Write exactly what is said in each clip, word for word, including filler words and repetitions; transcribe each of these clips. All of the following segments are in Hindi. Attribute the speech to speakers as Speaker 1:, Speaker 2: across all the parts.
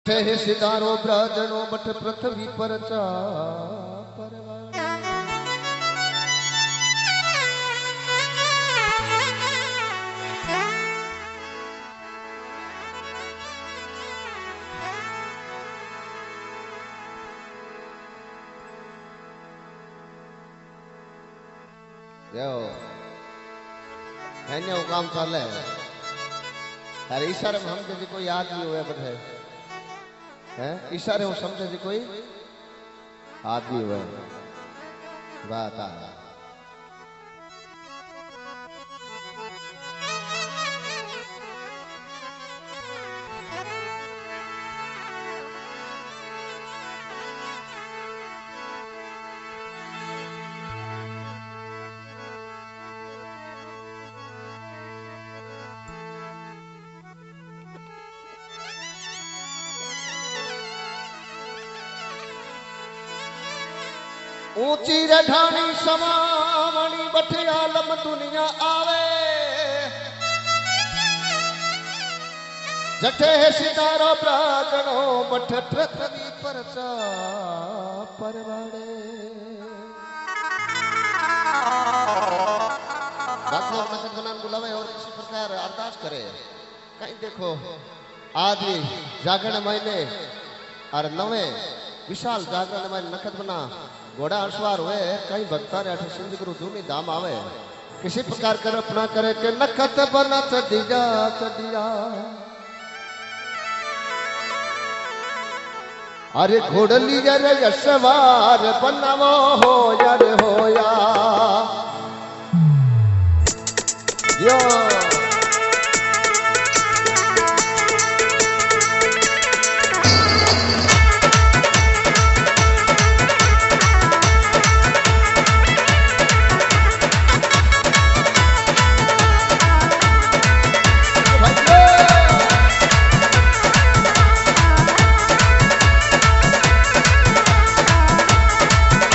Speaker 1: हे सितारो ब्राजनो बट पृथ्वी पर चा जो काम चले अरे इशारे में हम जी कोई याद नहीं हुए बटे हैं इशारे वो समझे जी कोई आदमी हुए बात आ ऊंची रठानी समावणी बठे आलम दुनिया आवे जठे सितारो प्रागणो बठ पृथ्वी पर चा परवाड़े दाखलो नखत बनान बुलावे और इसी प्रकार अरदास करे कहीं देखो आज जागरण महीने और नवे विशाल जागरण में नखत बना घोड़ा अश्वार हुए कई भक्ता ने अठ सिंध गुरु जूनी धाम आवे किसी प्रकार कर अपना करे के नखत बना चढ़िया चढ़िया अरे घोड़ली रे अश्वार बनावो हो यार होया यो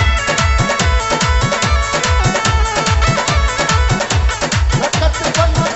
Speaker 1: Let's go.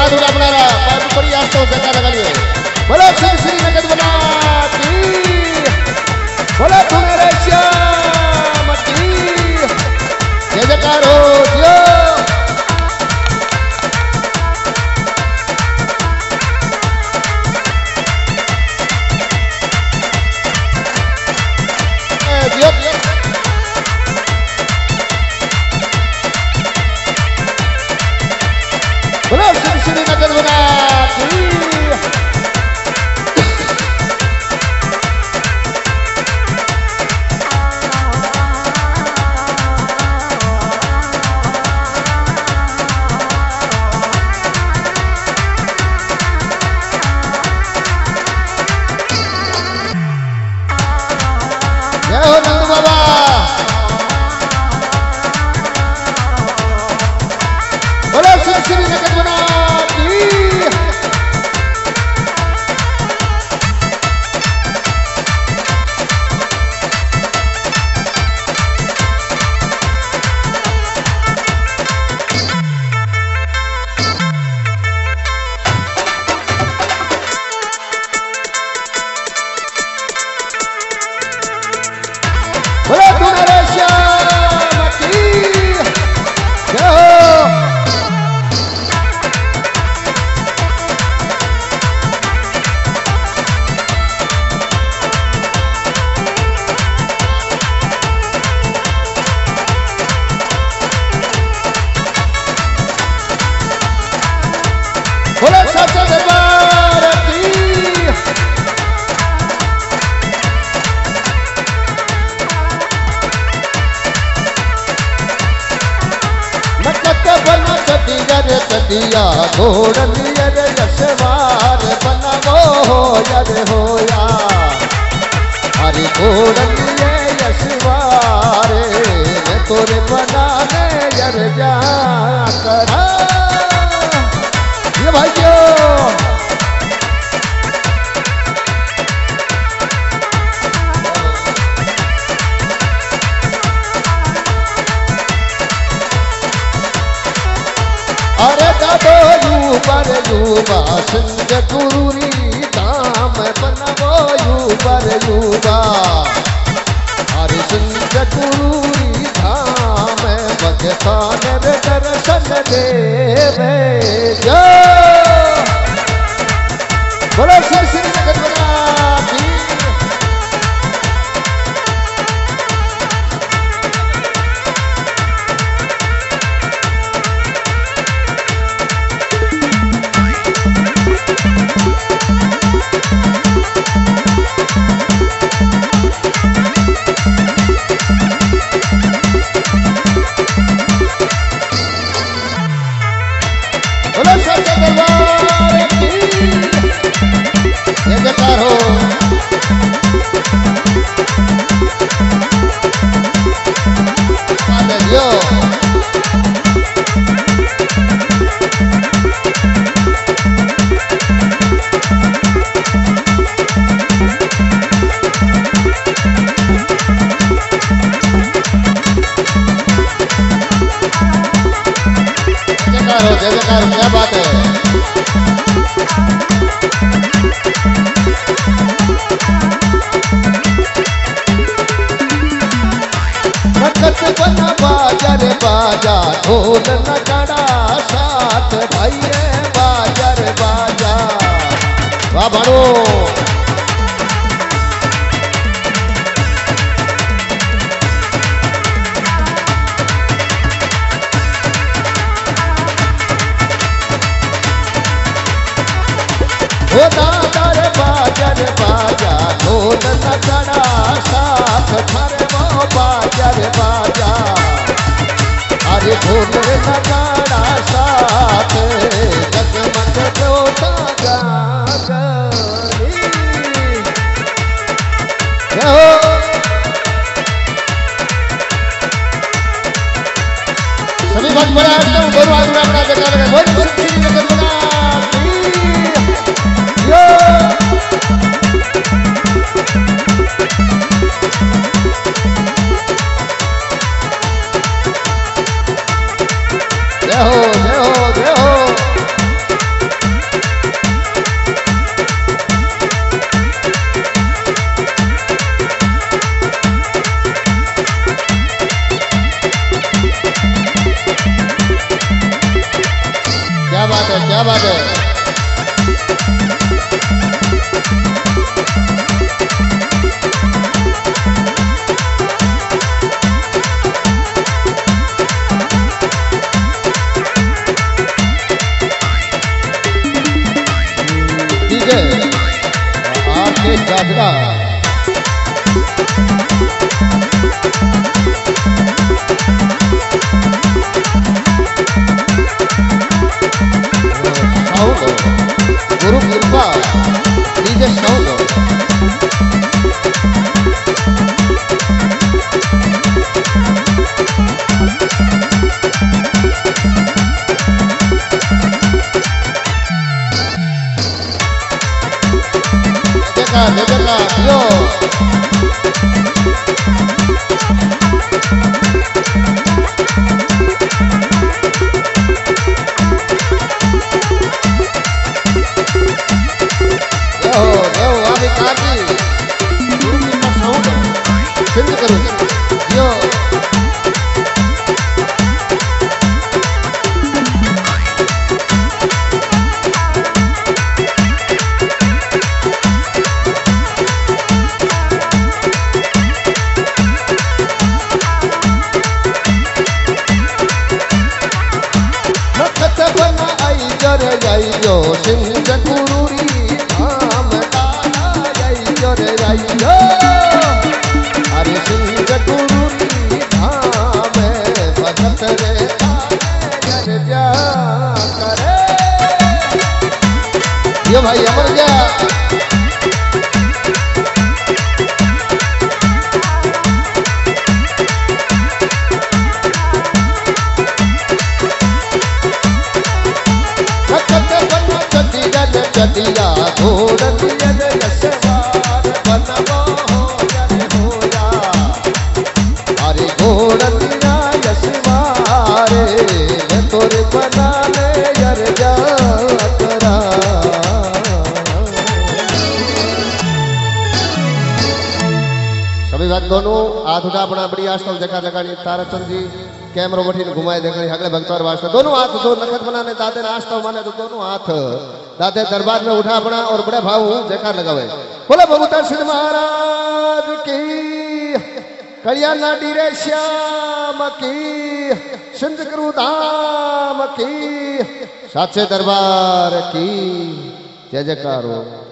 Speaker 1: बहादुर अपनारा पार्टी पड़ी आज तो जगह लगाइए बोलो श्री श्री नगद बना बोलो तुम्हारे श्याम की जय जयकार हो जियो बोलो श्री श्री नगद बना जय हो नंद बाबा बोलो श्री श्री नगद बना बोलो तुम्हारे श्याम की जय हो बोलो सच्चे दरबार की बना कदियर कदिया घोड़नियर यशवार बनावो यर होया हरि घोड़निये यशवार तोरे बनाने यर जा करा ये भाइयों अरे दादो यूबर यूबा सिंह गुरुरी दाम बनवो यूबर यूबा अरे सिंह गुरुरी धाम भगतान दर्शन देवे जो बोलो श्री श्री नगद बना बोलो सच्चे दरबार की जय जयकार हो जियो जय जयकार क्या बात है नकत बना बाजार बाजा ढोल नगाड़ा साथ भाई बाजार बाजा वाह भाड़ो ओ दादर बाजार बाजा ढोल नगाड़ा साथ थारे वो बाजार बाजा अरे ढोल नगाड़ा साथ जगमग जोता जागरी सभी भक्त बड़ा एकदम गुरु आदमी अपना जगह में बहुत खुशी की जगह बना जय हो जय हो जय हो जागरा गुरु कृपा डीजे साउंड देखा यो यो यो आमी काकी गुरु की साउंड सिंग करूं यो यो सिंह गुरुरी धाम दादा यो रे यो अरे सिंह गुरुरी धाम भगत रे तारे जा करे ये भाई अमर गया चटिया घोड़ दियन यशवार बनवा हो जरे होया अरे घोड़ दिया यशवारे मैं तोरे बना ले यर जा करा सभी बात दोनों हाथ उठा अपना बड़ी आस्था जगह जगह ताराचंद जी कैमरो बठी घुमाए देख अगले भक्तवार वास्ते दोनों हाथ दो नखत बनाने दादे नाश्ता माने तो दोनों हाथ दादे दरबार में उठा अपना और बड़े भाव जयकार लगावे बोले भगवता सिद्ध महाराज की कल्याणा डीरे श्याम की सिंध गुरु धाम की साचे दरबार की जय जयकार हो।